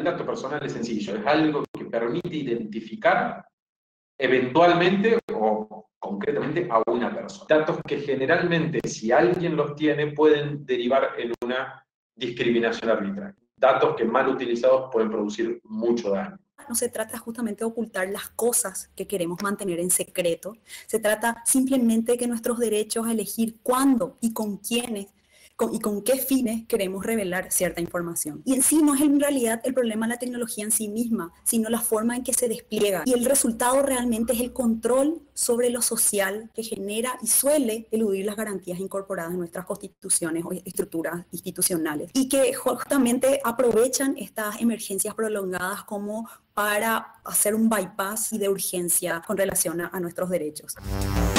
dato personal es sencillo, es algo que permite identificar eventualmente o concretamente a una persona. Datos que generalmente, si alguien los tiene, pueden derivar en una discriminación arbitraria. Datos que mal utilizados pueden producir mucho daño. No se trata justamente de ocultar las cosas que queremos mantener en secreto. Se trata simplemente de que nuestros derechos a elegir cuándo y con quiénes y con qué fines queremos revelar cierta información. Y en sí no es en realidad el problema de la tecnología en sí misma, sino la forma en que se despliega. Y el resultado realmente es el control sobre lo social que genera y suele eludir las garantías incorporadas en nuestras constituciones o estructuras institucionales. Y que justamente aprovechan estas emergencias prolongadas como para hacer un bypass y de urgencia con relación a nuestros derechos.